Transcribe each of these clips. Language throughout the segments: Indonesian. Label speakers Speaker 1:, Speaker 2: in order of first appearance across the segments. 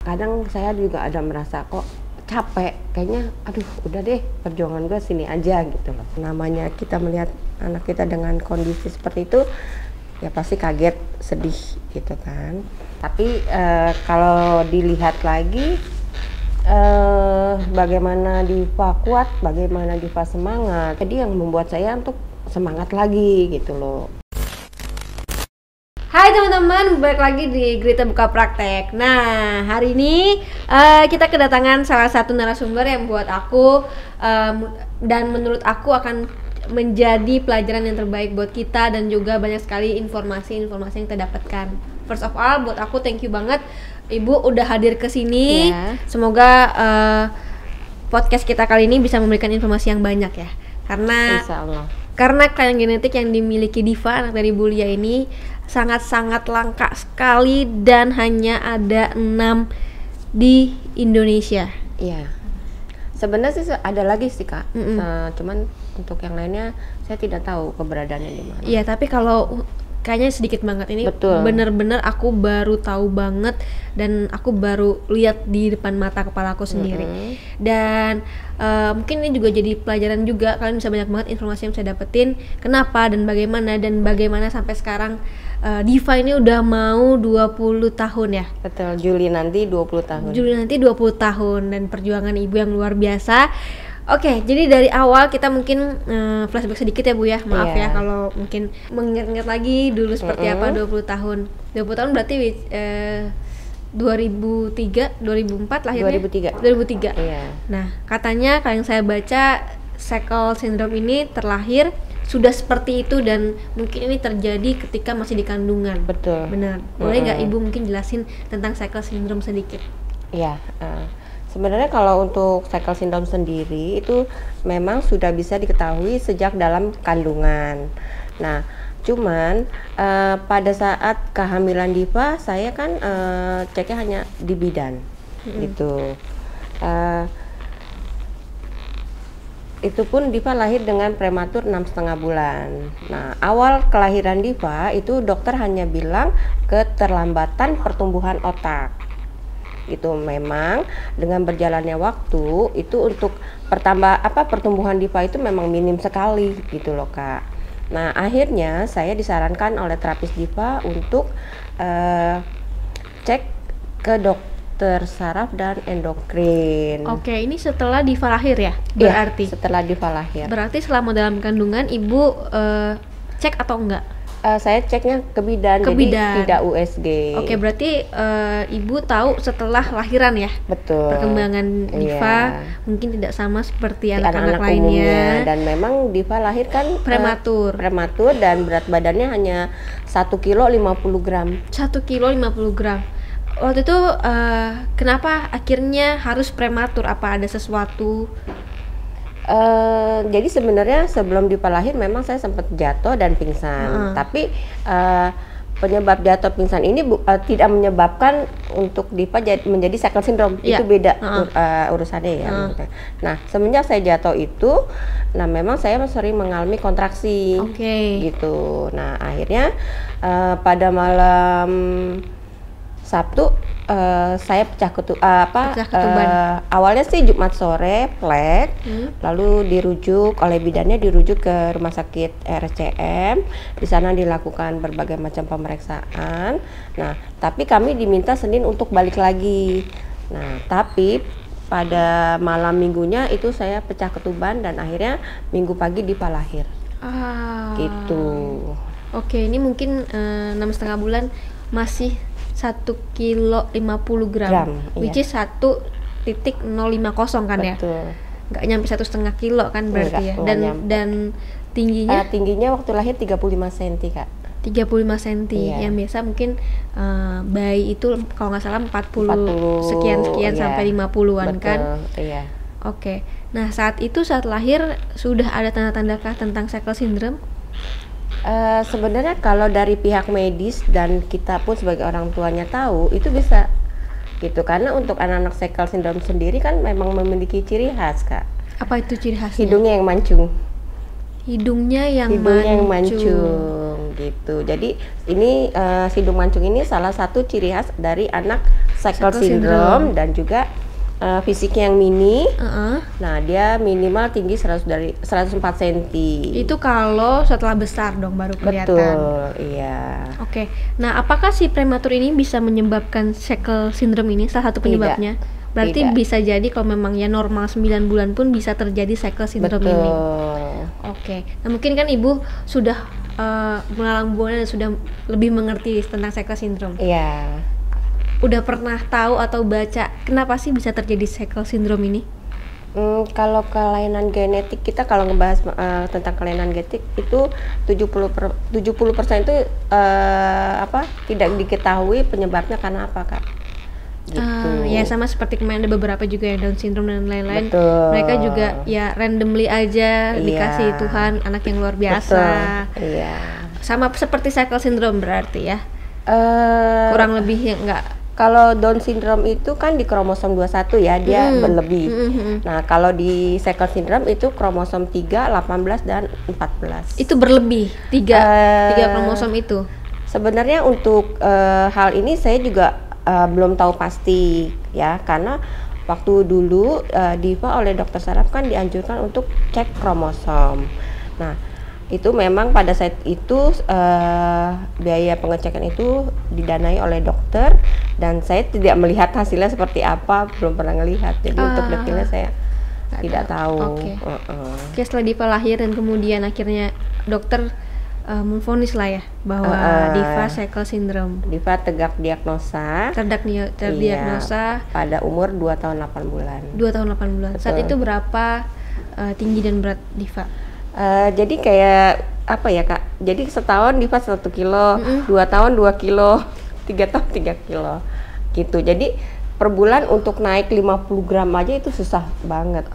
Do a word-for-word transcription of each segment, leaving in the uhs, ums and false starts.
Speaker 1: kadang saya juga ada merasa kok capek, kayaknya aduh udah deh perjuangan gue sini aja gitu loh. Namanya kita melihat anak kita dengan kondisi seperti itu ya pasti kaget, sedih gitu kan. Tapi uh, kalau dilihat lagi uh, bagaimana Diva kuat, bagaimana Diva semangat, jadi yang membuat saya untuk semangat lagi gitu loh.
Speaker 2: Hai teman-teman, balik lagi di Grita Buka Praktek. Nah, hari ini uh, kita kedatangan salah satu narasumber yang buat aku uh, dan menurut aku akan menjadi pelajaran yang terbaik buat kita dan juga banyak sekali informasi-informasi yang kita dapatkan. First of all, buat aku thank you banget Ibu udah hadir ke sini. Yeah. Semoga uh, podcast kita kali ini bisa memberikan informasi yang banyak ya. Karena
Speaker 1: Insya Allah.
Speaker 2: Karena kalian genetik yang dimiliki Diva, anak dari Bu Lia ini sangat-sangat langka sekali dan hanya ada enam di Indonesia.
Speaker 1: Iya. Sebenarnya sih ada lagi sih Kak.
Speaker 2: Mm-mm.
Speaker 1: Uh, cuman untuk yang lainnya saya tidak tahu keberadaannya di mana.
Speaker 2: Iya, tapi kalau kayaknya sedikit banget ini.
Speaker 1: Betul.
Speaker 2: Bener-bener aku baru tahu banget dan aku baru lihat di depan mata kepala aku sendiri. Mm-hmm. Dan uh, mungkin ini juga jadi pelajaran juga, kalian bisa banyak banget informasi yang bisa dapetin kenapa dan bagaimana dan bagaimana sampai sekarang uh, Diva ini udah mau dua puluh tahun ya.
Speaker 1: Betul, Juli nanti dua puluh tahun.
Speaker 2: Juli nanti dua puluh tahun dan perjuangan ibu yang luar biasa. Oke, jadi dari awal kita mungkin uh, flashback sedikit ya Bu ya, maaf yeah. ya kalau mungkin mengingat-ingat lagi dulu seperti mm-hmm. apa dua puluh tahun. dua puluh tahun berarti uh, dua ribu tiga, dua ribu empat lahirnya?
Speaker 1: dua ribu tiga.
Speaker 2: dua ribu tiga.
Speaker 1: Iya.
Speaker 2: Nah, katanya kalau yang saya baca Shackle Syndrome ini terlahir sudah seperti itu dan mungkin ini terjadi ketika masih di kandungan. Betul. Benar. Boleh nggak mm-hmm. Ibu mungkin jelasin tentang Shackle Syndrome sedikit?
Speaker 1: Iya. Uh. Sebenarnya kalau untuk Shackle Syndrome sendiri itu memang sudah bisa diketahui sejak dalam kandungan. Nah, cuman uh, pada saat kehamilan Diva saya kan uh, ceknya hanya di bidan, mm-hmm. gitu. Uh, itu pun Diva lahir dengan prematur enam setengah bulan. Nah, awal kelahiran Diva itu dokter hanya bilang keterlambatan pertumbuhan otak. Itu memang dengan berjalannya waktu itu untuk pertambah apa pertumbuhan Diva itu memang minim sekali gitu loh Kak. Nah akhirnya saya disarankan oleh terapis Diva untuk uh, cek ke dokter saraf dan endokrin.
Speaker 2: Oke, ini setelah Diva lahir ya berarti?
Speaker 1: Ya, setelah Diva lahir.
Speaker 2: Berarti selama dalam kandungan ibu uh, cek atau enggak?
Speaker 1: Uh, saya ceknya ke bidan,
Speaker 2: ke
Speaker 1: jadi
Speaker 2: bidan.
Speaker 1: Tidak U S G.
Speaker 2: Oke, berarti uh, ibu tahu setelah lahiran ya?
Speaker 1: Betul.
Speaker 2: Perkembangan Diva
Speaker 1: iya.
Speaker 2: mungkin tidak sama seperti
Speaker 1: Di
Speaker 2: anak-anak
Speaker 1: anak-anak
Speaker 2: lainnya.
Speaker 1: Umumnya. Dan memang Diva lahir kan
Speaker 2: prematur.
Speaker 1: Uh, prematur dan berat badannya hanya satu kilo lima puluh gram.
Speaker 2: satu kilo lima puluh gram. Waktu itu uh, kenapa akhirnya harus prematur? Apa ada sesuatu?
Speaker 1: Uh, jadi sebenarnya sebelum Diva lahir memang saya sempat jatuh dan pingsan, uh-huh. tapi uh, penyebab jatuh pingsan ini bu, uh, tidak menyebabkan untuk Diva jad, menjadi Shackle Syndrome, yeah. itu beda uh-huh. ur, uh, urusannya ya. Uh-huh. Nah semenjak saya jatuh itu, nah memang saya sering mengalami kontraksi,
Speaker 2: okay.
Speaker 1: gitu. Nah akhirnya uh, pada malam Sabtu uh, saya pecah ketu uh, apa pecah ketuban. Uh, awalnya sih Jumat sore plek, hmm. lalu dirujuk oleh bidannya dirujuk ke rumah sakit R S C M. Di sana dilakukan berbagai macam pemeriksaan. Nah, tapi kami diminta Senin untuk balik lagi. Nah, tapi pada malam minggunya itu saya pecah ketuban dan akhirnya minggu pagi Diva lahir.
Speaker 2: Ah.
Speaker 1: Gitu.
Speaker 2: Oke, ini mungkin enam setengah bulan masih satu kilo lima puluh gram, gram which
Speaker 1: iya.
Speaker 2: is satu titik nol lima nol kan.
Speaker 1: Betul.
Speaker 2: Ya nggak nyampe satu setengah kilo kan berarti. Enggak, ya dan nyampe. Dan tingginya
Speaker 1: uh, tingginya waktu lahir tiga puluh lima sentimeter Kak.
Speaker 2: tiga puluh lima sentimeter, iya. Yang biasa mungkin uh, bayi itu kalau nggak salah empat puluh sekian sekian iya. sampai lima puluhan. Betul, kan
Speaker 1: iya.
Speaker 2: Oke, nah saat itu saat lahir sudah ada tanda-tandakah tentang Shackle Syndrome?
Speaker 1: Uh, sebenarnya kalau dari pihak medis dan kita pun sebagai orang tuanya tahu itu bisa gitu, karena untuk anak-anak Shackle Syndrome sendiri kan memang memiliki ciri khas Kak.
Speaker 2: Apa itu ciri khasnya?
Speaker 1: Hidungnya yang mancung.
Speaker 2: Hidungnya yang
Speaker 1: hidungnya
Speaker 2: mancung.
Speaker 1: yang mancung gitu. Jadi ini uh, hidung mancung ini salah satu ciri khas dari anak cycle, cycle syndrome, syndrome dan juga uh, fisiknya yang mini.
Speaker 2: Uh-uh.
Speaker 1: Nah, dia minimal tinggi seratus dari seratus empat sentimeter.
Speaker 2: Itu kalau setelah besar dong baru kelihatan.
Speaker 1: Betul, iya.
Speaker 2: Oke. Nah, apakah si prematur ini bisa menyebabkan cycle syndrome ini salah satu penyebabnya?
Speaker 1: Tidak.
Speaker 2: Berarti
Speaker 1: Tidak.
Speaker 2: bisa jadi kalau memang ya normal sembilan bulan pun bisa terjadi cycle syndrome
Speaker 1: Betul.
Speaker 2: ini. Oke. Nah, mungkin kan Ibu sudah uh, mengalami hubungan dan sudah lebih mengerti tentang cycle syndrome.
Speaker 1: Iya.
Speaker 2: Udah pernah tahu atau baca kenapa sih bisa terjadi cycle syndrome ini?
Speaker 1: Hmm, kalau kelainan genetik, kita kalau ngebahas uh, tentang kelainan genetik itu tujuh puluh persen itu uh, apa tidak diketahui penyebabnya karena apa, Kak? Gitu.
Speaker 2: Uh, ya sama seperti kemarin ada beberapa juga yang Down syndrome dan lain-lain.
Speaker 1: Betul.
Speaker 2: Mereka juga ya randomly aja
Speaker 1: Iya.
Speaker 2: dikasih Tuhan anak yang luar biasa.
Speaker 1: Betul. Iya.
Speaker 2: Sama seperti cycle syndrome berarti ya.
Speaker 1: Uh,
Speaker 2: Kurang lebih ya enggak.
Speaker 1: Kalau Down syndrome itu kan di kromosom dua puluh satu ya, dia
Speaker 2: Mm.
Speaker 1: berlebih.
Speaker 2: Mm-hmm.
Speaker 1: Nah, kalau di cycle syndrome itu kromosom tiga, delapan belas dan empat belas.
Speaker 2: Itu berlebih tiga
Speaker 1: Uh,
Speaker 2: tiga kromosom itu.
Speaker 1: Sebenarnya untuk uh, hal ini saya juga uh, belum tahu pasti ya, karena waktu dulu uh, Diva oleh dokter saraf kan dianjurkan untuk cek kromosom. Nah, itu memang pada saat itu uh, biaya pengecekan itu didanai oleh dokter dan saya tidak melihat hasilnya seperti apa, belum pernah ngelihat. Jadi
Speaker 2: Ah.
Speaker 1: untuk detailnya saya
Speaker 2: Nggak
Speaker 1: tidak tahu.
Speaker 2: Oke.
Speaker 1: Uh-uh.
Speaker 2: Oke, setelah Diva lahir dan kemudian akhirnya dokter uh, memvonis lah ya bahwa
Speaker 1: Uh-uh.
Speaker 2: Diva cycle syndrome.
Speaker 1: Diva tegak diagnosa.
Speaker 2: Terdak terdiagnosa
Speaker 1: Iya, pada umur dua tahun delapan bulan.
Speaker 2: dua tahun delapan bulan. Saat
Speaker 1: Betul.
Speaker 2: itu berapa uh, tinggi dan berat Diva?
Speaker 1: Uh, jadi kayak apa ya, Kak? Jadi setahun Diva satu kilo,
Speaker 2: Mm-mm.
Speaker 1: dua tahun dua kilo, tiga tahun tiga kilo, gitu. Jadi per bulan untuk naik lima puluh gram aja itu susah banget,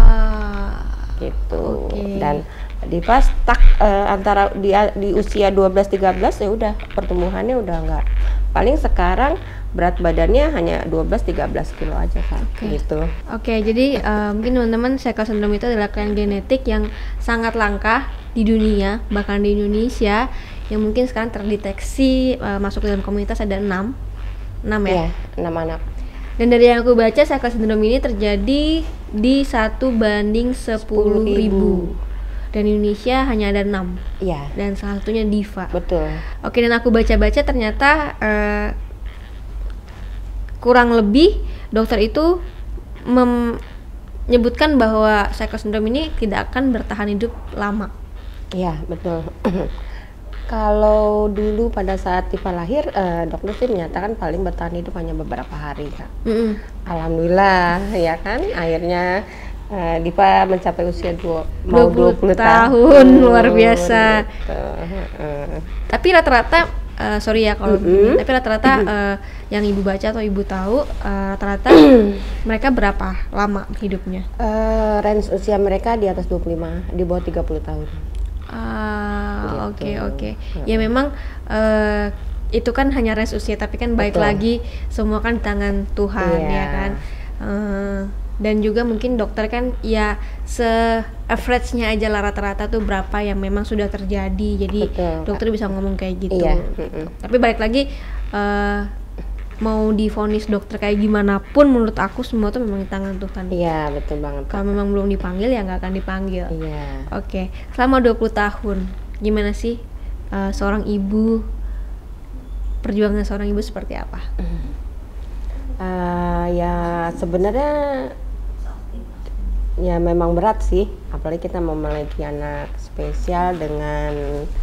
Speaker 2: Ah,
Speaker 1: gitu.
Speaker 2: Oke.
Speaker 1: Dan Diva stuck uh, antara di, di usia dua belas tiga belas ya udah pertumbuhannya udah nggak. Paling sekarang berat badannya hanya dua belas tiga belas kilo aja, Kak.
Speaker 2: Oke.
Speaker 1: Gitu.
Speaker 2: Oke, jadi uh, mungkin teman-teman cycle syndrome itu adalah kelainan genetik yang sangat langka di dunia, bahkan di Indonesia, yang mungkin sekarang terdeteksi uh, masuk ke dalam komunitas ada enam, enam ya.
Speaker 1: Iya, enam anak.
Speaker 2: Dan dari yang aku baca cycle syndrome ini terjadi di satu banding sepuluh ribu. Dan Indonesia hanya ada enam.
Speaker 1: Iya,
Speaker 2: Dan salah satunya Diva.
Speaker 1: betul.
Speaker 2: Oke, dan aku baca-baca ternyata uh, kurang lebih dokter itu menyebutkan bahwa cycle syndrome ini tidak akan bertahan hidup lama.
Speaker 1: Iya, betul. Kalau dulu pada saat Diva lahir, eh, dokter sih menyatakan paling bertahan hidup hanya beberapa hari, Kak.
Speaker 2: Mm-mm.
Speaker 1: Alhamdulillah, ya kan, akhirnya eh, Diva mencapai usia dua,
Speaker 2: dua
Speaker 1: mau
Speaker 2: puluh
Speaker 1: dua puluh
Speaker 2: tahun, luar biasa.
Speaker 1: Gitu. Heeh.
Speaker 2: Tapi rata-rata, uh, sorry ya kalau
Speaker 1: Mm-mm.
Speaker 2: begini, tapi rata-rata uh, yang ibu baca atau ibu tahu, uh, rata-rata mereka berapa lama hidupnya?
Speaker 1: Eh, range usia mereka di atas dua puluh lima, di bawah tiga puluh tahun.
Speaker 2: Ah, oke
Speaker 1: Gitu.
Speaker 2: oke. Ya memang uh, itu kan hanya range usia, tapi kan baik
Speaker 1: Betul.
Speaker 2: lagi semua kan di tangan Tuhan,
Speaker 1: Iya.
Speaker 2: ya kan. Uh, dan juga mungkin dokter kan ya se average-nya aja lah rata-rata tuh berapa yang memang sudah terjadi. Jadi
Speaker 1: Betul,
Speaker 2: dokter bisa ngomong kayak gitu.
Speaker 1: Iya. Mm-mm.
Speaker 2: Tapi balik lagi uh, mau divonis dokter kayak gimana pun menurut aku semua tuh memang di tangan Tuhan.
Speaker 1: Iya, betul banget, Kak.
Speaker 2: Kalau memang belum dipanggil ya nggak akan dipanggil.
Speaker 1: Iya.
Speaker 2: Oke, selama dua puluh tahun gimana sih uh, seorang ibu, perjuangan seorang ibu seperti apa?
Speaker 1: Uh, ya sebenarnya ya memang berat sih, apalagi kita memiliki anak spesial dengan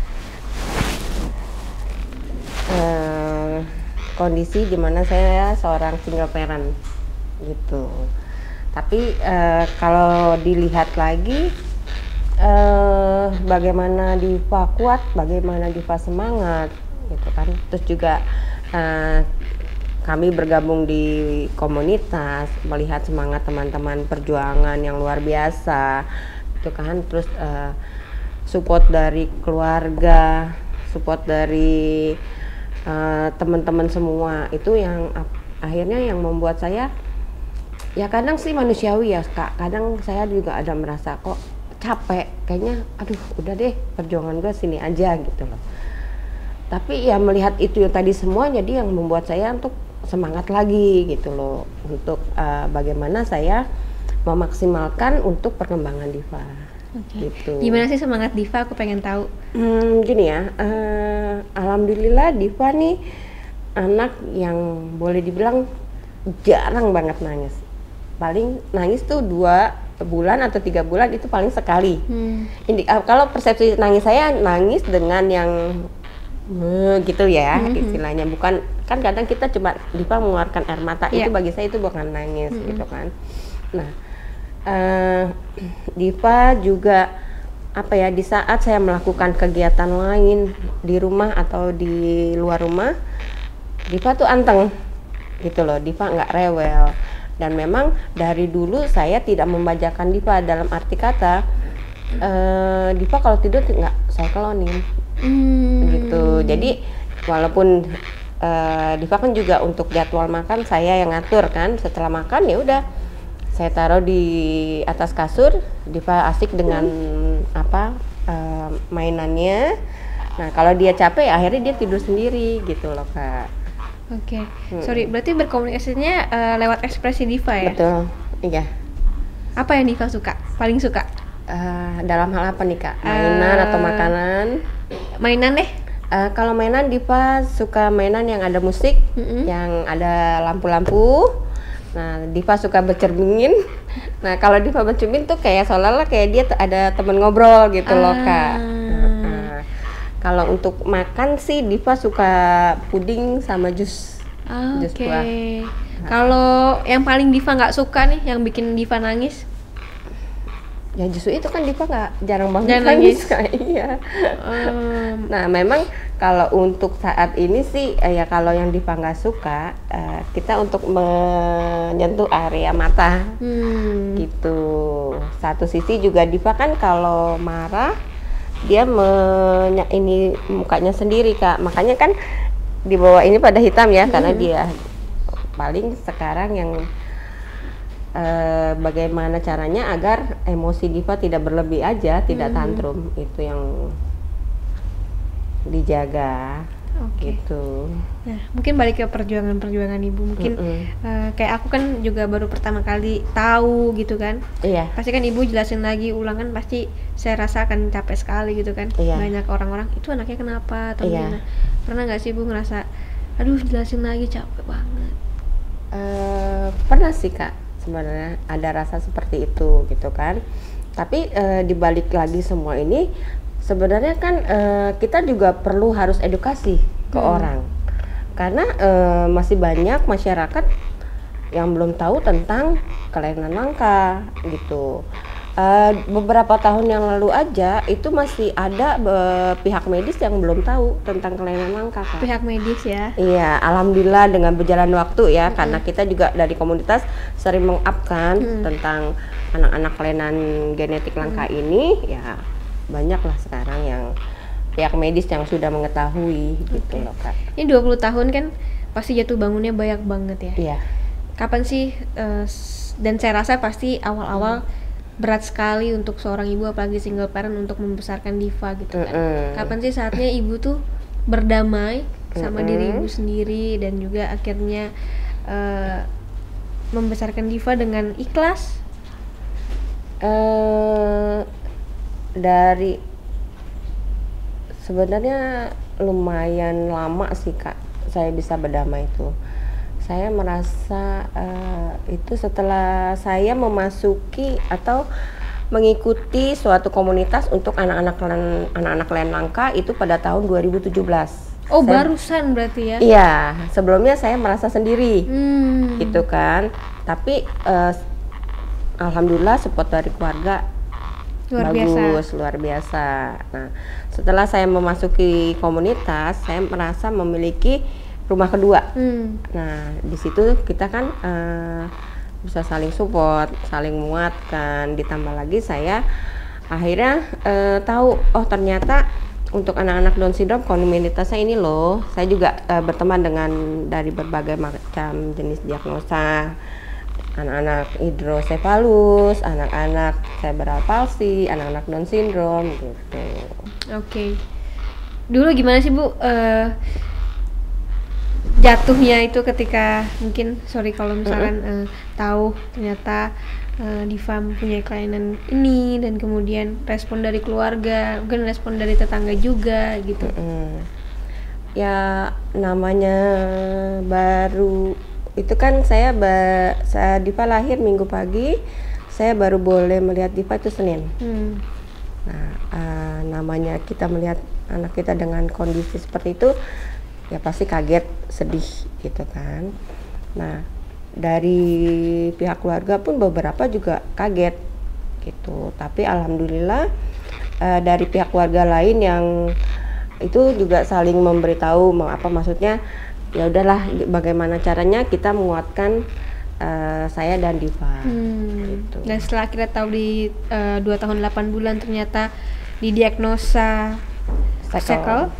Speaker 1: uh, kondisi dimana saya seorang single parent gitu. Tapi uh, kalau dilihat lagi uh, bagaimana Diva kuat, bagaimana Diva semangat gitu kan. Terus juga uh, kami bergabung di komunitas, melihat semangat teman-teman perjuangan yang luar biasa gitu kan. Terus uh, support dari keluarga, support dari uh, teman-teman semua, itu yang uh, akhirnya yang membuat saya, ya kadang sih manusiawi ya, Kak, kadang saya juga ada merasa kok capek, kayaknya aduh udah deh perjuangan gue sini aja gitu loh. Tapi ya melihat itu yang tadi semua, jadi yang membuat saya untuk semangat lagi gitu loh untuk uh, bagaimana saya memaksimalkan untuk perkembangan Diva.
Speaker 2: Okay.
Speaker 1: Gitu.
Speaker 2: Gimana sih semangat Diva? Aku pengen tahu.
Speaker 1: Hmm, gini ya, uh, alhamdulillah Diva nih anak yang boleh dibilang jarang banget nangis. Paling nangis tuh dua bulan atau tiga bulan itu paling sekali. Hmm. Ini uh, kalau persepsi nangis saya nangis dengan yang uh, gitu ya, hmm. istilahnya bukan kan kadang kita coba Diva mengeluarkan air mata yeah. itu bagi saya itu bukan nangis hmm. gitu kan. Nah, uh, Diva juga apa ya di saat saya melakukan kegiatan lain di rumah atau di luar rumah, Diva tuh anteng gitu loh. Diva nggak rewel. Dan memang dari dulu saya tidak membajakan Diva dalam arti kata uh, Diva kalau tidur nggak saya kelonin hmm. gitu. Jadi walaupun uh, Diva kan juga untuk jadwal makan saya yang ngatur kan, setelah makan ya udah saya taruh di atas kasur, Diva asik dengan hmm. apa uh, mainannya. Nah kalau dia capek akhirnya dia tidur sendiri gitu loh Kak.
Speaker 2: Oke, okay. hmm. sorry, berarti berkomunikasinya uh, lewat ekspresi Diva ya?
Speaker 1: Betul, iya.
Speaker 2: Apa yang Diva suka, paling suka?
Speaker 1: Uh, dalam hal apa nih Kak? Mainan uh, atau makanan?
Speaker 2: Mainan deh.
Speaker 1: Uh, kalau mainan Diva suka mainan yang ada musik, mm-hmm. yang ada lampu-lampu. Nah, Diva suka bercermin. Nah, kalau Diva bercermin tuh kayak seolah-olah kayak dia t- ada temen ngobrol gitu uh. loh Kak. Kalau untuk makan sih Diva suka puding sama jus,
Speaker 2: ah, jus okay. buah. Kalau yang paling Diva nggak suka nih, yang bikin Diva nangis?
Speaker 1: Ya justru itu kan Diva nggak jarang banget
Speaker 2: jarang
Speaker 1: nangis.
Speaker 2: nangis.
Speaker 1: Iya. Um. Nah memang kalau untuk saat ini sih ya kalau yang Diva nggak suka uh, kita untuk menyentuh area mata, hmm. gitu. Satu sisi juga Diva kan kalau marah dia menya ini mukanya sendiri Kak, makanya kan di bawah ini pada hitam ya hmm. karena dia paling sekarang yang eh, bagaimana caranya agar emosi Diva tidak berlebih aja, tidak hmm. tantrum, itu yang dijaga. Okay. Gitu.
Speaker 2: Nah, mungkin balik ke perjuangan-perjuangan ibu. Mungkin uh, kayak aku kan juga baru pertama kali tahu gitu kan.
Speaker 1: Iya.
Speaker 2: Pasti kan ibu jelasin lagi ulang kan pasti saya rasa akan capek sekali gitu kan.
Speaker 1: Iya.
Speaker 2: Banyak orang-orang itu anaknya kenapa atau
Speaker 1: iya.
Speaker 2: gimana. Pernah nggak sih ibu ngerasa, aduh jelasin lagi capek banget?
Speaker 1: Uh, pernah sih Kak. Sebenarnya ada rasa seperti itu gitu kan. Tapi uh, dibalik lagi semua ini sebenarnya kan uh, kita juga perlu harus edukasi ke hmm. orang karena uh, masih banyak masyarakat yang belum tahu tentang kelainan langka gitu. Uh, beberapa tahun yang lalu aja itu masih ada uh, pihak medis yang belum tahu tentang kelainan langka Kak.
Speaker 2: Pihak medis ya?
Speaker 1: Iya, alhamdulillah dengan berjalan waktu ya, hmm. karena kita juga dari komunitas sering meng-up-kan hmm. tentang anak-anak kelainan genetik langka hmm. ini ya. Banyak lah sekarang yang pihak medis yang sudah mengetahui gitu okay. loh Kak.
Speaker 2: Ini dua puluh tahun kan pasti jatuh bangunnya banyak banget ya.
Speaker 1: Iya.
Speaker 2: Kapan sih uh, dan saya rasa pasti awal-awal hmm. berat sekali untuk seorang ibu apalagi single parent untuk membesarkan Diva gitu kan. Mm-hmm. Kapan sih saatnya ibu tuh berdamai sama mm-hmm. diri ibu sendiri dan juga akhirnya uh, membesarkan Diva dengan ikhlas?
Speaker 1: Uh, dari sebenarnya lumayan lama sih Kak saya bisa berdamai itu. Saya merasa uh, itu setelah saya memasuki atau mengikuti suatu komunitas untuk anak-anak anak-anak lain langka itu pada tahun dua ribu tujuh belas.
Speaker 2: Oh
Speaker 1: saya,
Speaker 2: barusan berarti ya?
Speaker 1: Iya, sebelumnya saya merasa sendiri
Speaker 2: hmm.
Speaker 1: gitu kan. Tapi uh, alhamdulillah support dari keluarga
Speaker 2: luar
Speaker 1: bagus,
Speaker 2: biasa.
Speaker 1: luar biasa. Nah, setelah saya memasuki komunitas, saya merasa memiliki rumah kedua. Hmm. Nah, di situ kita kan uh, bisa saling support, saling menguatkan. Ditambah lagi saya akhirnya uh, tahu, oh ternyata untuk anak-anak Down syndrome komunitasnya ini loh. Saya juga uh, berteman dengan dari berbagai macam jenis diagnosa. Anak-anak hidrosefalus, anak-anak cerebral palsy, anak-anak Down syndrome gitu.
Speaker 2: Oke. Okay. Dulu gimana sih Bu? Uh, jatuhnya itu ketika mungkin sorry kalau misalkan uh, tahu ternyata uh, Diva mempunyai kelainan ini, dan kemudian respon dari keluarga, mungkin respon dari tetangga juga gitu.
Speaker 1: Mm-hmm. Ya namanya baru itu kan saya ba- saat Diva lahir Minggu pagi, saya baru boleh melihat Diva itu Senin. Hmm. Nah uh, namanya kita melihat anak kita dengan kondisi seperti itu, ya pasti kaget, sedih gitu kan. Nah dari pihak keluarga pun beberapa juga kaget gitu, tapi alhamdulillah uh, dari pihak keluarga lain yang itu juga saling memberitahu mau apa, maksudnya ya udahlah bagaimana caranya kita menguatkan uh, saya dan Diva. Hmm. Gitu.
Speaker 2: Dan setelah kita tahu di uh, dua tahun delapan bulan ternyata didiagnosa sekel.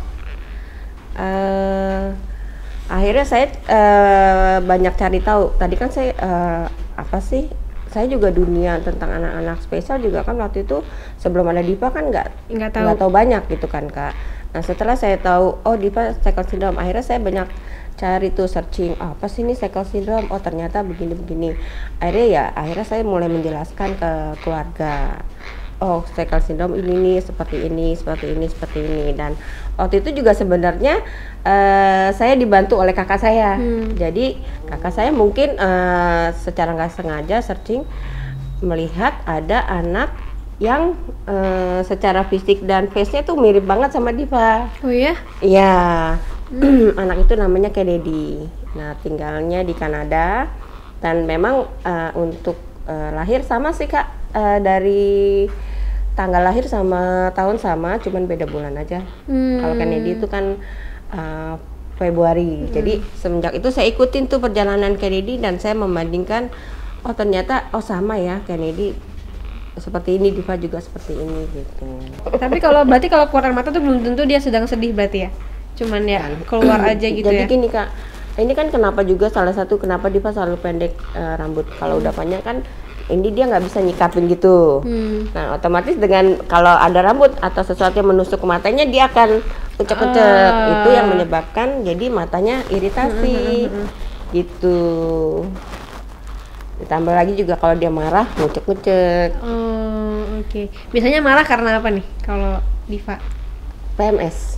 Speaker 1: Uh, akhirnya saya uh, banyak cari tahu. Tadi kan saya uh, apa sih? Saya juga dunia tentang anak-anak spesial juga kan waktu itu sebelum ada Diva kan nggak nggak tahu. tahu banyak gitu kan Kak. Nah setelah saya tahu oh Diva Shackle Syndrome, akhirnya saya banyak cari tuh searching oh, apa sih ini Shackle Syndrome, oh ternyata begini-begini. Akhirnya ya akhirnya saya mulai menjelaskan ke keluarga. Oh Shackle Syndrome ini nih seperti ini, seperti ini, seperti ini. Dan waktu itu juga sebenarnya uh, saya dibantu oleh kakak saya. Hmm. Jadi kakak saya mungkin uh, secara nggak sengaja searching melihat ada anak yang uh, secara fisik dan face-nya tuh mirip banget sama Diva.
Speaker 2: Oh iya?
Speaker 1: Iya. Hmm. Anak itu namanya Kennedy. Nah tinggalnya di Kanada dan memang uh, untuk uh, lahir sama sih Kak, uh, dari tanggal lahir sama tahun sama, cuman beda bulan aja. Hmm. Kalau Kennedy itu kan uh, Februari. Hmm. Jadi semenjak itu saya ikutin tuh perjalanan Kennedy dan saya membandingkan, oh ternyata oh sama ya Kennedy seperti ini, Diva juga seperti ini gitu.
Speaker 2: Tapi kalau berarti kalau keluar mata tuh belum tentu dia sedang sedih berarti ya? Cuman ya keluar aja gitu.
Speaker 1: Jadi
Speaker 2: ya.
Speaker 1: Jadi gini Kak, ini kan kenapa juga salah satu kenapa Diva selalu pendek uh, rambut. Kalau hmm. udah panjang kan ini dia nggak bisa nyikapin gitu. Hmm. Nah otomatis dengan kalau ada rambut atau sesuatu yang menusuk ke matanya dia akan ucek-ucek. Uh. Itu yang menyebabkan jadi matanya iritasi. Hmm. Gitu. Ditambah lagi juga kalau dia marah ngucek-ngucek.
Speaker 2: Oh oke. Okay. Biasanya marah karena apa nih kalau Diva?
Speaker 1: P M S.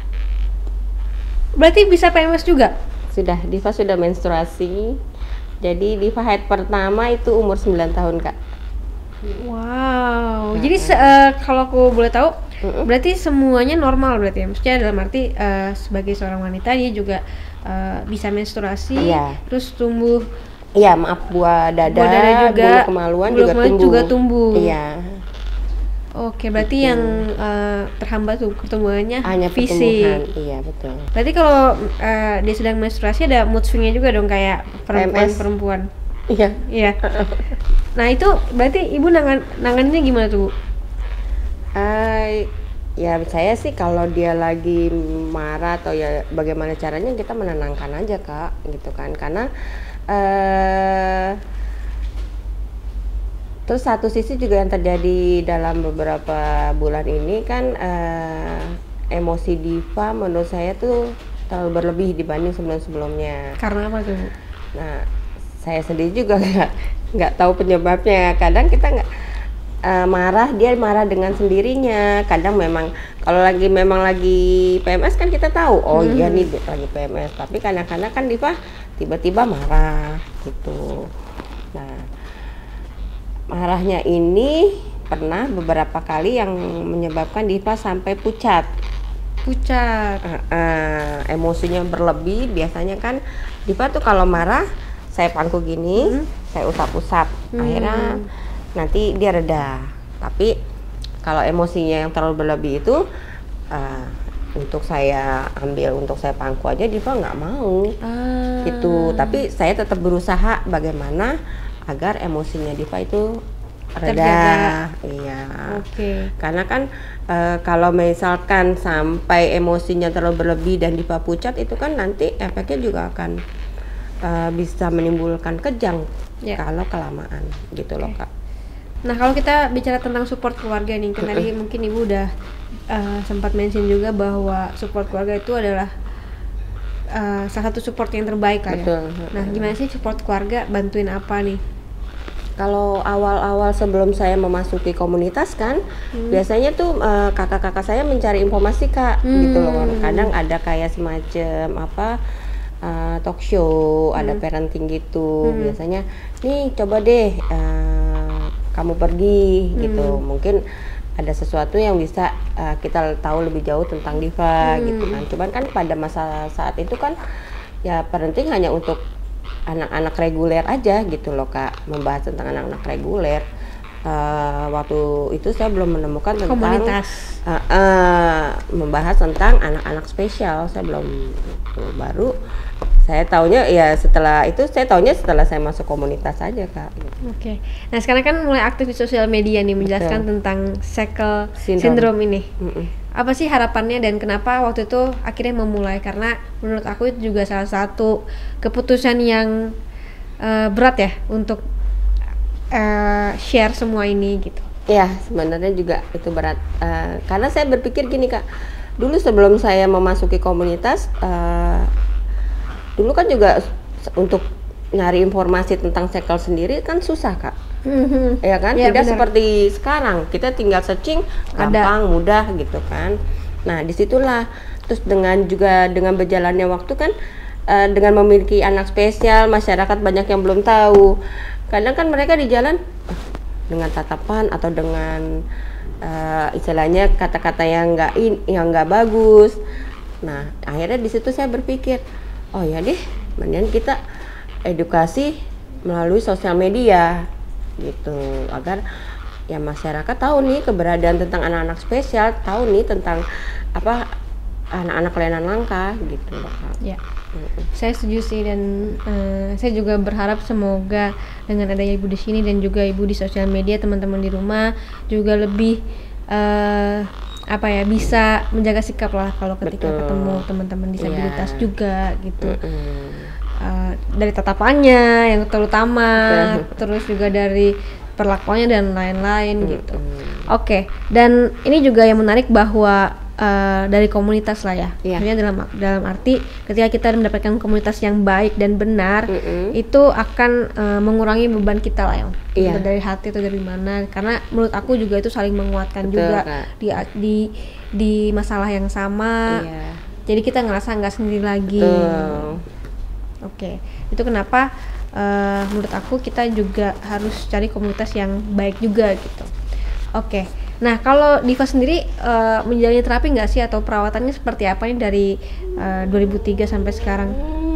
Speaker 2: Berarti bisa P M S juga?
Speaker 1: Sudah, Diva sudah menstruasi. Jadi Diva haid pertama itu umur sembilan tahun Kak.
Speaker 2: Wow. Nah, jadi se- uh, kalau aku boleh tahu, uh-uh. berarti semuanya normal berarti ya? Maksudnya dalam arti uh, sebagai seorang wanita dia juga uh, bisa menstruasi, yeah. terus tumbuh.
Speaker 1: Iya, maaf buah dada, buah dada juga, bulu kemaluan
Speaker 2: bulu
Speaker 1: juga
Speaker 2: kemaluan
Speaker 1: tumbuh.
Speaker 2: juga tumbuh.
Speaker 1: Iya.
Speaker 2: Oke, berarti gitu. Yang uh, terhambat tuh pertumbuhannya
Speaker 1: hanya
Speaker 2: fisik.
Speaker 1: Iya, betul.
Speaker 2: Berarti kalau uh, dia sedang menstruasi ada mood swing-nya juga dong kayak perempuan-perempuan.
Speaker 1: Iya.
Speaker 2: Iya. Nah, itu berarti Ibu nangan nangannya gimana tuh, Bu?
Speaker 1: Uh, ya saya sih kalau dia lagi marah atau ya bagaimana caranya kita menenangkan aja Kak, gitu kan. Karena Uh, terus satu sisi juga yang terjadi dalam beberapa bulan ini kan uh, emosi Diva menurut saya tuh terlalu berlebih dibanding sebelum-sebelumnya.
Speaker 2: Karena apa tuh?
Speaker 1: Nah saya sendiri juga nggak nggak tahu penyebabnya. Kadang kita nggak uh, marah, dia marah dengan sendirinya. Kadang memang kalau lagi memang lagi P M S kan kita tahu oh hmm. iya nih lagi P M S. Tapi kadang-kadang kan Diva tiba-tiba marah gitu. Nah, marahnya ini pernah beberapa kali yang menyebabkan Diva sampai pucat.
Speaker 2: Pucat.
Speaker 1: Uh, uh, emosinya berlebih. Biasanya kan Diva tuh kalau marah, saya pangku gini, hmm. saya usap-usap. Hmm. Akhirnya nanti dia reda. Tapi kalau emosinya yang terlalu berlebih itu, uh, untuk saya ambil, untuk saya pangku aja Diva nggak mau ah. gitu. Tapi saya tetap berusaha bagaimana agar emosinya Diva itu reda. Terjaga. Iya. Oke. Okay. Karena kan e, kalau misalkan sampai emosinya terlalu berlebih dan Diva pucat itu kan nanti efeknya juga akan e, bisa menimbulkan kejang yeah. kalau kelamaan gitu okay. loh Kak.
Speaker 2: Nah kalau kita bicara tentang support keluarga nih, kan tadi mungkin Ibu udah uh, sempat mention juga bahwa support keluarga itu adalah uh, salah satu support yang terbaik lah ya.
Speaker 1: Betul.
Speaker 2: Nah, gimana sih support keluarga, bantuin apa nih?
Speaker 1: Kalau awal-awal sebelum saya memasuki komunitas kan, hmm. biasanya tuh uh, kakak-kakak saya mencari informasi Kak, hmm. gitu loh. Kadang ada kayak semacam apa uh, talk show, hmm. ada parenting gitu. Hmm. Biasanya, nih coba deh uh, kamu pergi hmm. gitu. Mungkin ada sesuatu yang bisa uh, kita tahu lebih jauh tentang Diva hmm. gitu kan. Cuman kan pada masa saat itu kan ya parenting hanya untuk anak-anak reguler aja gitu loh Kak, membahas tentang anak-anak reguler. Uh, waktu itu saya belum menemukan tentang
Speaker 2: komunitas,
Speaker 1: uh, uh, membahas tentang anak-anak spesial. Saya belum, itu baru saya taunya ya setelah itu saya taunya setelah saya masuk komunitas aja Kak. Gitu.
Speaker 2: Oke, okay. Nah sekarang kan mulai aktif di sosial media nih menjelaskan Betul. tentang Shackle syndrome, syndrome ini. Mm-mm. Apa sih harapannya dan kenapa waktu itu akhirnya memulai? Karena menurut aku itu juga salah satu keputusan yang uh, berat ya untuk uh, share semua ini gitu.
Speaker 1: Ya sebenarnya juga itu berat uh, karena saya berpikir gini Kak, dulu sebelum saya memasuki komunitas, uh, dulu kan juga untuk nyari informasi tentang Shackle sendiri kan susah Kak. Mm-hmm. Ya kan, ya, tidak bener. Seperti sekarang kita tinggal searching gampang, Ada. mudah gitu kan. Nah disitulah terus dengan juga dengan berjalannya waktu kan, uh, dengan memiliki anak spesial, masyarakat banyak yang belum tahu. Kadang kan mereka di jalan uh, dengan tatapan atau dengan uh, istilahnya kata-kata yang nggak in, yang nggak bagus. Nah akhirnya di situ saya berpikir, oh ya deh, mendingan kita edukasi melalui sosial media gitu, agar ya masyarakat tahu nih keberadaan tentang anak-anak spesial, tahu nih tentang apa anak-anak kelainan langka gitu loh Kak.
Speaker 2: Ya, mm-hmm. Saya setuju sih dan uh, saya juga berharap semoga dengan adanya ibu di sini dan juga ibu di sosial media, teman-teman di rumah juga lebih uh, apa ya bisa menjaga sikap lah kalau ketika Betul. ketemu teman-teman disabilitas yeah. juga gitu. Mm-hmm. Uh, dari tatapannya yang terutama, terus juga dari perlakuannya dan lain-lain mm-hmm. gitu. Oke, okay. Dan ini juga yang menarik bahwa uh, dari komunitas lah ya. Yeah. Maksudnya dalam dalam arti ketika kita mendapatkan komunitas yang baik dan benar, mm-hmm. itu akan uh, mengurangi beban kita lah yang yeah. dari hati atau dari mana. Karena menurut aku juga itu saling menguatkan Betul, juga Kak. di di di masalah yang sama. Yeah. Jadi kita ngerasa nggak sendiri lagi. Betul. Oke, okay. Itu kenapa uh, menurut aku kita juga harus cari komunitas yang baik juga gitu. Oke, okay. Nah kalau Diva sendiri uh, menjalani terapi nggak sih atau perawatannya seperti apa nih dari uh, dua ribu tiga sampai sekarang?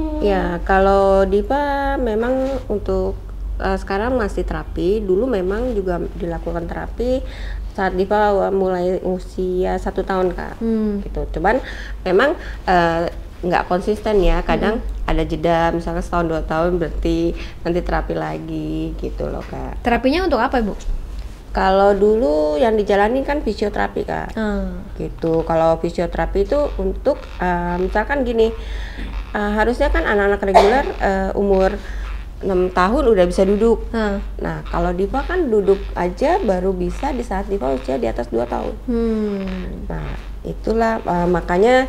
Speaker 1: Ya kalau Diva memang untuk uh, sekarang masih terapi. Dulu memang juga dilakukan terapi saat Diva mulai usia satu tahun Kak. Hmm. Gitu. Cuman memang uh, nggak konsisten ya, kadang hmm. ada jeda misalnya setahun dua tahun berarti nanti terapi lagi gitu loh Kak.
Speaker 2: Terapinya untuk apa Ibu?
Speaker 1: Kalau dulu yang dijalani kan fisioterapi Kak, hmm. gitu. Kalau fisioterapi itu untuk uh, misalkan gini, uh, harusnya kan anak-anak reguler uh, umur enam tahun udah bisa duduk. Hmm. Nah kalau Diva kan duduk aja baru bisa di saat Diva usia di atas dua tahun. Hmm. Nah itulah uh, makanya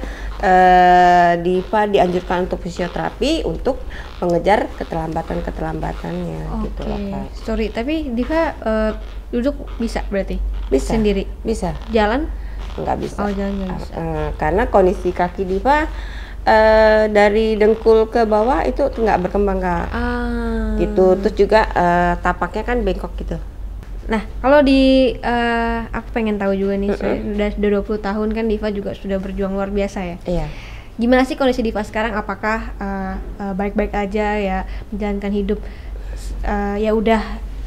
Speaker 1: uh, Diva dianjurkan untuk fisioterapi untuk mengejar keterlambatan-keterlambatannya. Okay. Gitu loh Kak.
Speaker 2: Sorry, tapi Diva uh, duduk bisa berarti?
Speaker 1: Bisa.
Speaker 2: Sendiri?
Speaker 1: Bisa.
Speaker 2: Jalan?
Speaker 1: Nggak bisa.
Speaker 2: Oh jalan nggak bisa.
Speaker 1: Uh, karena kondisi kaki Diva uh, dari dengkul ke bawah itu nggak berkembang Kak. Ah. Gitu. Terus juga uh, tapaknya kan bengkok gitu.
Speaker 2: Nah, kalau di uh, aku pengen tahu juga nih, mm-hmm. sudah dua puluh tahun kan Diva juga sudah berjuang luar biasa ya.
Speaker 1: Iya.
Speaker 2: Gimana sih kondisi Diva sekarang? Apakah uh, uh, baik-baik aja ya menjalankan hidup? Uh, ya udah,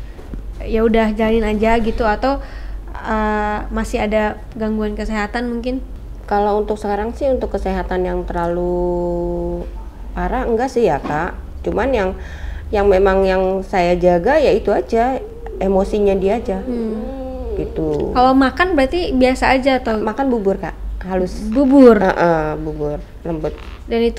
Speaker 2: ya udah jalanin aja gitu atau uh, masih ada gangguan kesehatan mungkin?
Speaker 1: Kalau untuk sekarang sih untuk kesehatan yang terlalu parah enggak sih ya Kak. Cuman yang yang memang yang saya jaga ya itu aja. Emosinya dia aja, hmm. gitu.
Speaker 2: Kalau makan berarti biasa aja atau?
Speaker 1: Makan bubur Kak, halus.
Speaker 2: Bubur?
Speaker 1: Uh, uh, bubur, lembut.
Speaker 2: Dan itu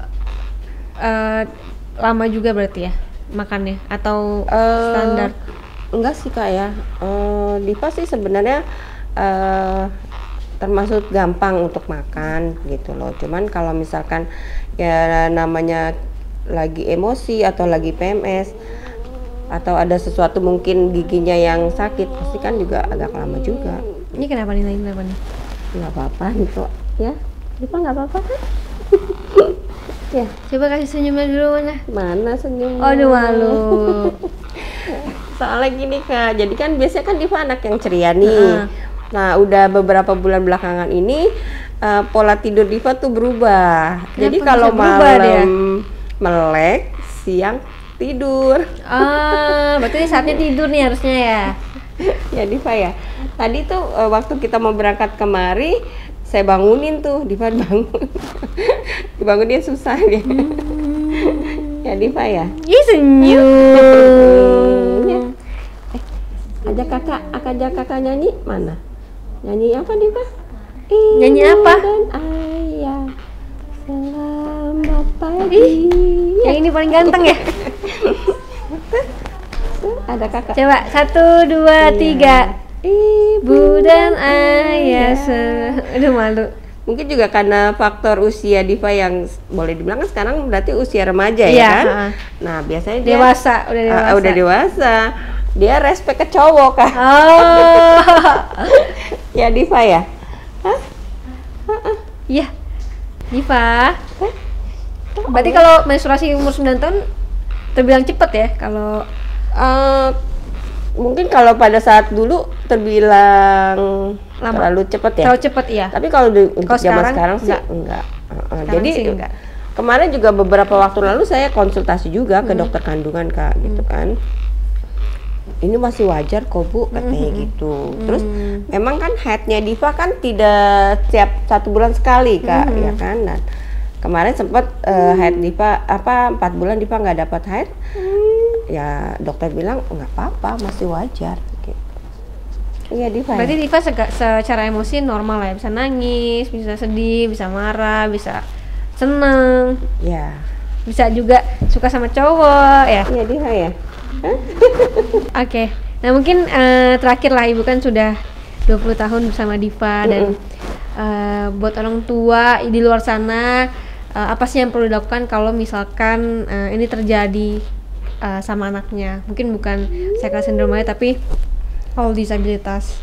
Speaker 2: uh, lama juga berarti ya makannya atau uh, standar?
Speaker 1: Enggak sih Kak ya, uh, Diva sih sebenarnya uh, termasuk gampang untuk makan gitu loh. Cuman kalau misalkan ya namanya lagi emosi atau lagi P M S atau ada sesuatu mungkin giginya yang sakit, pasti kan juga agak lama juga.
Speaker 2: Ini kenapa nih, kenapa nih?
Speaker 1: Nggak apa-apa gitu ya, Diva nggak apa-apa kan? Ya,
Speaker 2: coba kasih senyumnya dulu, mana?
Speaker 1: Mana senyum?
Speaker 2: Aduh, malu.
Speaker 1: Soalnya gini Kak, jadi kan biasanya kan Diva anak yang ceria nih. Uh. Nah, udah beberapa bulan belakangan ini uh, pola tidur Diva tuh berubah. Kenapa jadi kalau malam melek, siang tidur.
Speaker 2: Ah, berarti saatnya tidur nih harusnya ya.
Speaker 1: Ya Diva ya. Tadi tuh uh, waktu kita mau berangkat kemari, saya bangunin tuh, Diva bangun. Dibangunin susah dia. Hmm. Ya Diva ya.
Speaker 2: Ih, senyum.
Speaker 1: Ya. Eh, ajak kakak, ajak kakak nyanyi mana? Nyanyi apa Diva?
Speaker 2: Ibu nyanyi apa?
Speaker 1: Dan ayah, selamat pagi.
Speaker 2: Ih, yang ini paling ganteng ya.
Speaker 1: Ada kakak.
Speaker 2: Coba satu dua iya. tiga.
Speaker 1: Ibu
Speaker 2: dan ayah, se udah malu.
Speaker 1: Mungkin juga karena faktor usia Diva yang boleh dibilang kan sekarang berarti usia remaja
Speaker 2: iya,
Speaker 1: ya kan.
Speaker 2: Uh,
Speaker 1: nah biasanya dia
Speaker 2: dewasa, udah dewasa.
Speaker 1: Uh, udah dewasa. Dia respect ke cowok kan.
Speaker 2: Oh.
Speaker 1: Ya Diva ya. Hah?
Speaker 2: Iya. Diva. Berarti kalau menstruasi umur sembilan tahun terbilang cepet ya kalau
Speaker 1: uh, mungkin kalau pada saat dulu terbilang lama. Terlalu cepet ya.
Speaker 2: Terlalu cepet iya.
Speaker 1: Tapi kalau untuk zaman sekarang sih
Speaker 2: enggak.
Speaker 1: enggak. Uh,
Speaker 2: sekarang
Speaker 1: jadi
Speaker 2: sih enggak.
Speaker 1: Kemarin juga beberapa waktu lalu saya konsultasi juga hmm. ke dokter kandungan Kak, hmm. gitu kan. Ini masih wajar kok Bu, katanya hmm. gitu. Terus hmm. memang kan headnya Diva kan tidak setiap satu bulan sekali Kak, hmm. ya kan. Dan kemarin sempat uh, head Diva apa empat bulan Diva nggak dapat head. Hmm. Ya dokter bilang nggak apa-apa, masih wajar. Iya Diva.
Speaker 2: Berarti
Speaker 1: ya?
Speaker 2: Diva sega, secara emosi normal ya, bisa nangis, bisa sedih, bisa marah, bisa seneng.
Speaker 1: Ya.
Speaker 2: Bisa juga suka sama cowok ya.
Speaker 1: Iya Diva ya.
Speaker 2: Oke. Okay. Nah mungkin uh, terakhir lah, Ibu kan sudah dua puluh tahun bersama Diva. Mm-mm. Dan uh, buat orang tua di luar sana, uh, apa sih yang perlu dilakukan kalau misalkan uh, ini terjadi uh, sama anaknya? Mungkin bukan cycle syndrome aja, tapi all disabilitas.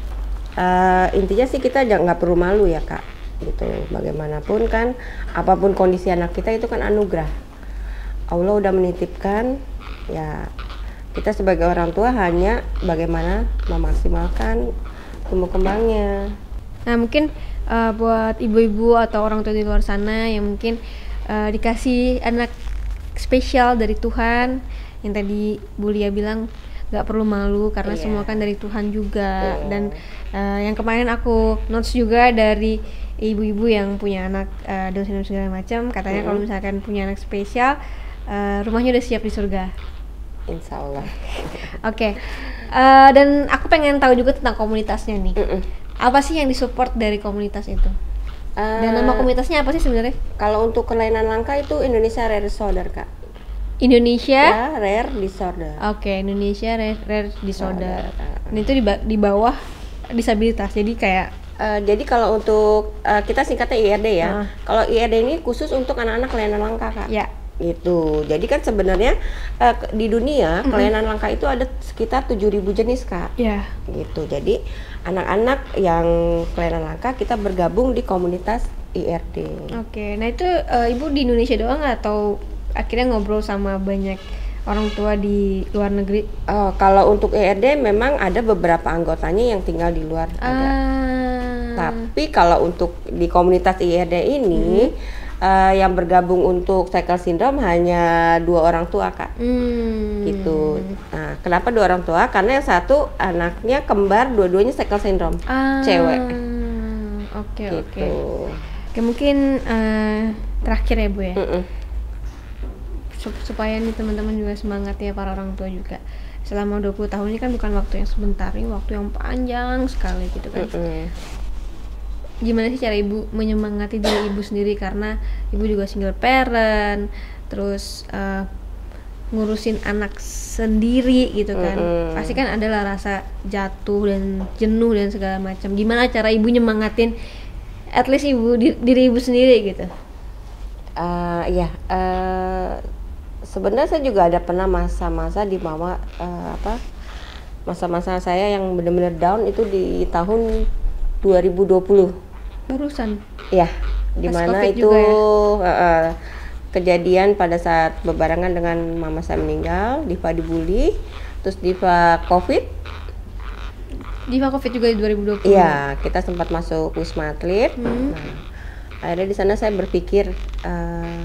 Speaker 1: Uh, intinya sih kita jangan nggak perlu malu ya Kak, gitu. Bagaimanapun kan, apapun kondisi anak kita itu kan anugerah. Allah udah menitipkan, ya kita sebagai orang tua hanya bagaimana memaksimalkan tumbuh kembangnya.
Speaker 2: Nah mungkin uh, buat ibu-ibu atau orang tua di luar sana yang mungkin uh, dikasih anak spesial dari Tuhan, yang tadi Bu Lia bilang nggak perlu malu karena yeah. semua kan dari Tuhan juga. Yeah. Dan uh, yang kemarin aku notes juga dari ibu-ibu yang punya anak uh, Down syndrome segala macam, katanya mm. kalau misalkan punya anak spesial, uh, rumahnya udah siap di surga.
Speaker 1: Insya Allah.
Speaker 2: Oke. Okay. Uh, dan aku pengen tahu juga tentang komunitasnya nih. Mm-mm. Apa sih yang disupport dari komunitas itu? Uh, dan nama komunitasnya apa sih sebenarnya?
Speaker 1: Kalau untuk kelainan langka itu Indonesia Rare Disorder Kak.
Speaker 2: Indonesia
Speaker 1: ya, Rare Disorder.
Speaker 2: Oke, okay, Indonesia Rare, Rare Disorder. Nah, itu di, di bawah disabilitas. Jadi kayak
Speaker 1: uh, jadi kalau untuk uh, kita singkatnya I R D ya. Uh. Kalau I R D ini khusus untuk anak-anak kelainan langka Kak.
Speaker 2: Ya.
Speaker 1: Gitu. Jadi kan sebenarnya uh, di dunia mm-hmm. kelainan langka itu ada sekitar tujuh ribu jenis Kak.
Speaker 2: Ya.
Speaker 1: Gitu. Jadi anak-anak yang kelainan langka kita bergabung di komunitas I R D.
Speaker 2: Oke. Okay. Nah, itu uh, Ibu di Indonesia doang atau akhirnya ngobrol sama banyak orang tua di luar negeri?
Speaker 1: Oh, kalau untuk I R D memang ada beberapa anggotanya yang tinggal di luar
Speaker 2: ah.
Speaker 1: ada. Tapi kalau untuk di komunitas I R D ini hmm. uh, yang bergabung untuk cycle syndrome hanya dua orang tua Kak. Hmm. Gitu. Nah, kenapa dua orang tua? Karena yang satu anaknya kembar, dua-duanya cycle syndrome,
Speaker 2: ah.
Speaker 1: cewek.
Speaker 2: Oke
Speaker 1: gitu.
Speaker 2: oke. Oke mungkin uh, terakhir ya Bu ya. Mm-mm. Supaya nih teman-teman juga semangat ya, para orang tua juga. Selama dua puluh tahun ini kan bukan waktu yang sebentar, ini waktu yang panjang sekali gitu kan. Mm-hmm. Gimana sih cara Ibu menyemangati diri Ibu sendiri, karena Ibu juga single parent, terus uh, ngurusin anak sendiri gitu kan. Mm-hmm. Pasti kan adalah rasa jatuh dan jenuh dan segala macam. Gimana cara Ibu nyemangatin at least Ibu diri Ibu sendiri gitu?
Speaker 1: Uh, ya, uh, sebenarnya saya juga ada pernah masa-masa di mama uh, apa masa-masa saya yang benar-benar down itu di tahun dua ribu dua puluh.
Speaker 2: Barusan.
Speaker 1: Ya, di mana itu ya? uh, kejadian pada saat berbarengan dengan mama saya meninggal, Diva dibully, terus Diva COVID.
Speaker 2: Diva COVID juga di dua ribu dua puluh.
Speaker 1: Iya, kita sempat masuk Wisma Atlet. Hmm. Nah, akhirnya di sana saya berpikir uh,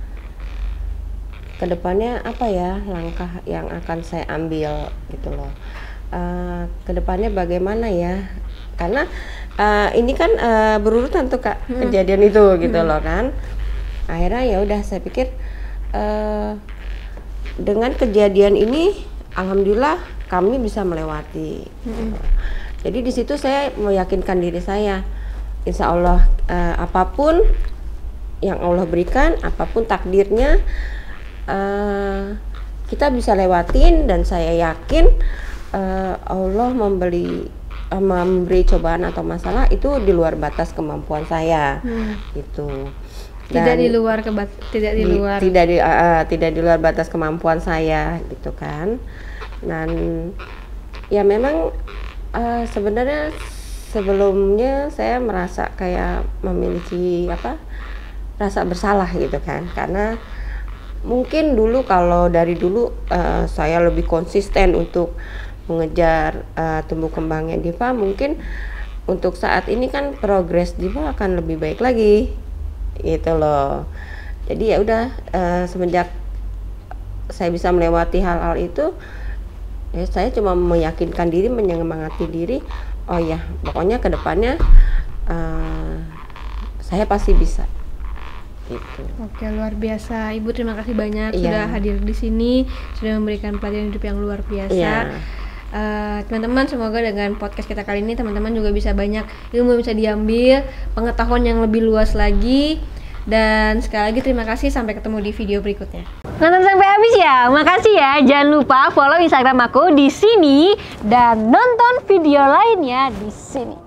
Speaker 1: kedepannya apa ya langkah yang akan saya ambil gitu loh. Uh, kedepannya bagaimana ya? Karena uh, ini kan uh, berurutan tuh Kak, hmm. kejadian itu gitu hmm. loh kan. Akhirnya ya udah saya pikir uh, dengan kejadian ini alhamdulillah kami bisa melewati. Hmm. Gitu. Jadi di situ saya meyakinkan diri saya, insya Allah uh, apapun yang Allah berikan, apapun takdirnya uh, kita bisa lewatin, dan saya yakin uh, Allah memberi uh, memberi cobaan atau masalah itu di luar batas kemampuan saya, hmm. gitu. Dan
Speaker 2: tidak di luar kebat tidak di, di luar
Speaker 1: tidak di uh, tidak di luar batas kemampuan saya, gitu kan. Dan ya memang Uh, sebenarnya sebelumnya saya merasa kayak memiliki apa rasa bersalah gitu kan, karena mungkin dulu kalau dari dulu uh, saya lebih konsisten untuk mengejar uh, tumbuh kembangnya Diva, mungkin untuk saat ini kan progres Diva akan lebih baik lagi gitu loh. Jadi ya udah uh, semenjak saya bisa melewati hal-hal itu, ya, saya cuma meyakinkan diri, menyemangati diri. Oh ya, pokoknya kedepannya uh, saya pasti bisa. Gitu.
Speaker 2: Oke, luar biasa. Ibu terima kasih banyak
Speaker 1: yeah.
Speaker 2: sudah hadir di sini, sudah memberikan pelajaran hidup yang luar biasa. Yeah. Uh, teman-teman, semoga dengan podcast kita kali ini teman-teman juga bisa banyak ilmu bisa diambil, pengetahuan yang lebih luas lagi. Dan sekali lagi terima kasih, sampai ketemu di video berikutnya. Nonton sampai habis ya, makasih ya. Jangan lupa follow Instagram aku di sini dan nonton video lainnya di sini.